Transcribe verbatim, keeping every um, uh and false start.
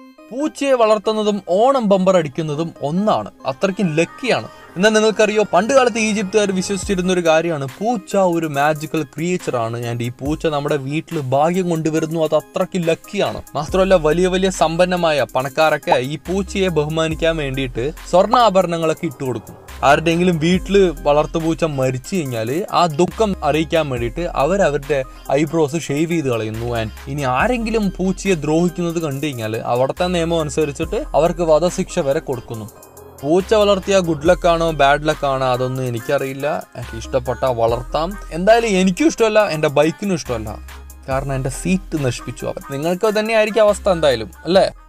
പൂച്ചയെ വളർത്തുന്നതും ഓണം ബമ്പർ അടിക്കുന്നതും ഒന്നാണ്. അത്രയ്ക്കും ലക്കിയാണ്. എന്നാൽ നിങ്ങൾക്കറിയോ, പണ്ട് കാലത്ത് ഈജിപ്തുകാർ വിശ്വസിച്ചിരുന്ന ഒരു കാര്യമാണ്, പൂച്ച ഒരു മാജിക്കൽ ക്രിയേച്ചർ ആണ്. ആൻഡ് ഈ പൂച്ച നമ്മുടെ വീട്ടിൽ ഭാഗ്യം കൊണ്ടുവരുന്നു. അത് അത്രയ്ക്ക് ലക്കിയാണ്. മാത്രമല്ല, വലിയ വലിയ സമ്പന്നമായ പണക്കാരൊക്കെ ഈ പൂച്ചയെ ബഹുമാനിക്കാൻ വേണ്ടിയിട്ട് സ്വർണ്ണാഭരണങ്ങളൊക്കെ ഇട്ടുകൊടുക്കും. ആരുടെയെങ്കിലും വീട്ടിൽ വളർത്തു പൂച്ച മരിച്ചു കഴിഞ്ഞാൽ ആ ദുഃഖം അറിയിക്കാൻ വേണ്ടിയിട്ട് അവർ അവരുടെ ഐബ്രോസ് ഷേവ് ചെയ്ത് കളയുന്നു. ആൻഡ് ഇനി ആരെങ്കിലും പൂച്ചയെ ദ്രോഹിക്കുന്നത് കണ്ടു കഴിഞ്ഞാൽ അവിടുത്തെ നിയമം അനുസരിച്ചിട്ട് അവർക്ക് വധശിക്ഷ വരെ കൊടുക്കുന്നു. പൂച്ച വളർത്തിയ ഗുഡ് ലക്കാണോ ബാഡ് ലക്കാണോ അതൊന്നും എനിക്കറിയില്ല. എനിക്ക് ഇഷ്ടപ്പെട്ട വളർത്താം. എന്തായാലും എനിക്കും ഇഷ്ടമല്ല, എൻ്റെ ബൈക്കിനും ഇഷ്ടമല്ല. കാരണം എൻ്റെ സീറ്റ് നശിപ്പിച്ചു അവൻ. നിങ്ങൾക്ക് തന്നെ ആയിരിക്കും അവസ്ഥ എന്തായാലും, അല്ലേ?